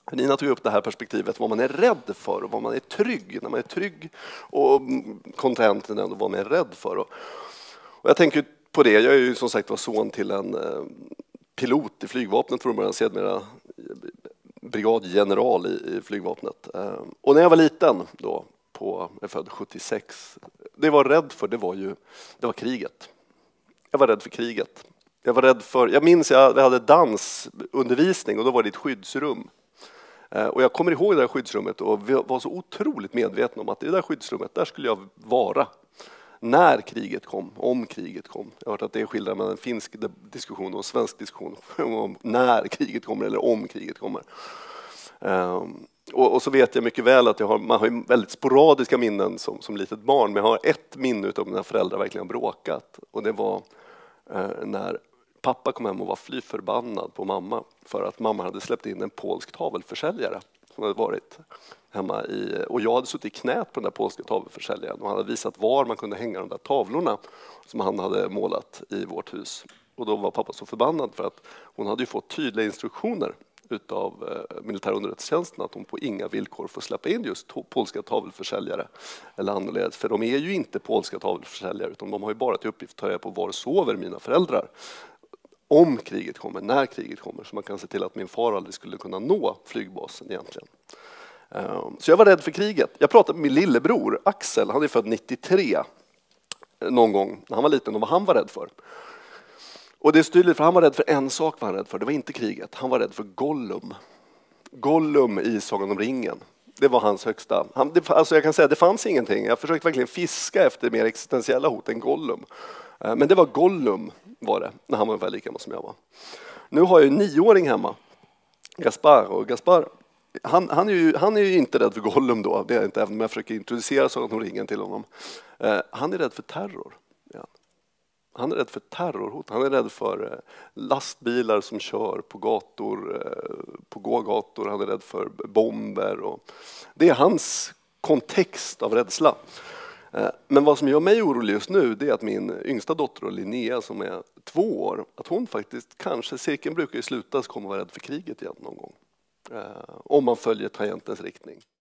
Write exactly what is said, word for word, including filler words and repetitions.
Nina tog upp det här perspektivet, vad man är rädd för och vad man är trygg. När man är trygg och kontent, vad man är rädd för. Och jag tänker på det, jag är ju som sagt var son till en pilot i flygvapnet från början, sedermera brigadgeneral i, i flygvapnet. Och när jag var liten då, på, jag är född sjuttiosex, det jag var rädd för, det var ju det var kriget. Jag var rädd för kriget. Jag var rädd för, jag minns jag hade dansundervisning och då var det ett skyddsrum. Och jag kommer ihåg det där skyddsrummet och var så otroligt medveten om att i det där skyddsrummet, där skulle jag vara när kriget kom, om kriget kom. Jag har hört att det skildrar med en finsk diskussion och en svensk diskussion om när kriget kommer eller om kriget kommer. Um, och, och så vet jag mycket väl att jag har, man har ju väldigt sporadiska minnen som, som litet barn, men jag har ett minne av mina föräldrar verkligen bråkat. Och det var uh, när pappa kom hem och var fly förbannad på mamma för att mamma hade släppt in en polsk tavelförsäljare som hade varit hemma i, och jag hade suttit i knät på den där polska tavelförsäljaren och han hade visat var man kunde hänga de där tavlorna som han hade målat i vårt hus. Och då var pappa så förbannad för att hon hade ju fått tydliga instruktioner utav eh, militärunderrättelsetjänsten att hon på inga villkor får släppa in just to- polska tavelförsäljare eller annorledes, för de är ju inte polska tavelförsäljare utan de har ju bara till uppgift att ta reda på var sover mina föräldrar om kriget kommer, när kriget kommer, så man kan se till att min far aldrig skulle kunna nå flygbasen egentligen. Um, så jag var rädd för kriget. Jag pratade med min lillebror Axel, han är född nittiotre någon gång när han var liten, och vad han var rädd för. Och det är tydligt, för han var rädd för en sak, var han rädd för. Det var inte kriget. Han var rädd för Gollum. Gollum i Sagan om ringen. Det var hans högsta. Han, det, alltså jag kan säga, det fanns ingenting. Jag försökte verkligen fiska efter mer existentiella hot än Gollum. Men det var Gollum var det, när han var väl lika gammal som jag var. Nu har jag en nioåring hemma, Gaspar. Och Gaspar, han, han, är ju, han är ju inte rädd för Gollum då. Det är inte, även om jag försöker introducera Sagan om ringen till honom. Han är rädd för terror. Ja. Han är rädd för terrorhot. Han är rädd för lastbilar som kör på gator, på gågator. Han är rädd för bomber. Och det är hans kontext av rädsla. Men vad som gör mig orolig just nu, det är att min yngsta dotter Linnea, som är två år, att hon faktiskt, kanske cirkeln brukar ju sluta, så kommer vara rädd för kriget igen någon gång. Om man följer tangentens riktning.